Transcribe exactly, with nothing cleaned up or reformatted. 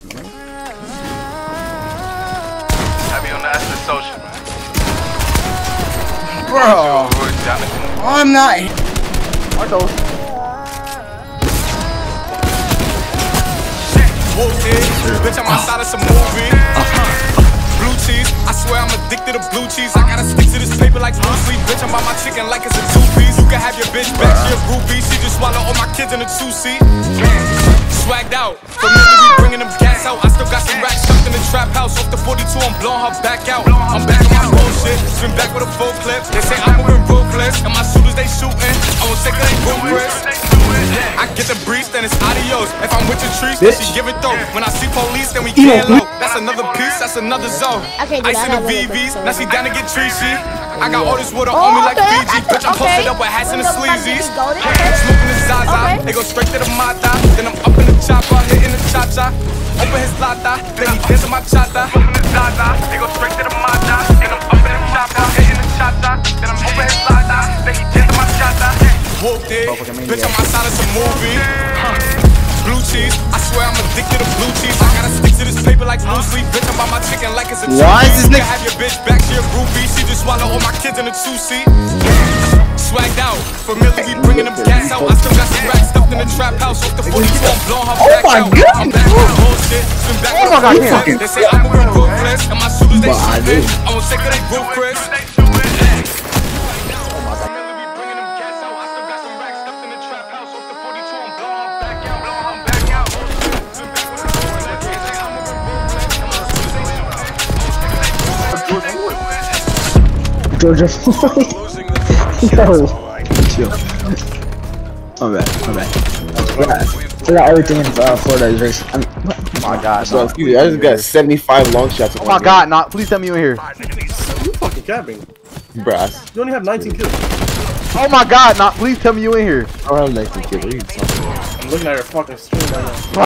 Have you on the Aspen social, man? Bro, I'm not. Marco. Bitch, I'm outside of some movie. Blue cheese, I swear I'm addicted to blue cheese. I gotta stick to this paper like blue sleep. Bitch, I'm on my chicken like it's a two-piece. You can have your bitch back, she a groupie. She just swallow all my kids in a two-seat. Swagged out, familiar, we bringing them gas out. I still got some racks stuffed in the trap house. Off the forty-two, I'm blowing her back out. I'm back on my bullshit, spin back with a full clip. They say I'm moving ruthless, and my shooters they shooting. I won't take it, they ruthless. I get the breeze, then it's adios. If I'm with your trees, then she give it though. When I see police, then we get low. That's another piece, that's another zone. Okay, dude, Ice in I the have a V Vs, little bit, now she down to get treachy. I got all this water Oh, on me like okay, Fiji. okay, Bitch, I'm okay. posted up with hats and the We're gonna sleazies. go to the- Smoking the Zaza, Okay. they go straight to the Mata. Then I'm up in the chopper, hitting the cha-cha. Open his lata, then he dancing my chata. Open his Zaza, they go straight to the Mata. Then I'm up in the chopper, hitting the cha-cha. Then I'm open his lata, then he dancing my chata. Whooped it, bitch, I'm outside of some movie. Blue cheese, I swear I'm addicted to blue cheese. I gotta stick to this paper like blue sleep. Bitch, I'm on my chicken like it's a two-piece. Why is this You nigga- can have your bitch back, she a groupie. She just swallow all my kids in a two-seat. Swagged out, familiar, we bringing them gas out. I still got some racks stuffed in the trap house. Off the forty-two, I'm blowing her back my out. God. I'm back on bullshit, spin back Oh my with God, a damn. full clip. They say I'm moving ruthless, and my shooters they But I shooting. do. I won't take it, they roof Chris. Georgia Floyd. Yo. Chill. My bad, my bad. Yeah, I got everything in uh, Florida is race. I mean, Oh my god, So no. excuse me, I just got seventy-five long shots. Oh my god, not. Please tell me you in here. You fucking capping. Brass. You only have nineteen kills. Oh my god, not. Please tell me you in here. I don't have nineteen kills. What are you talking about? I'm looking at your fucking stream right now.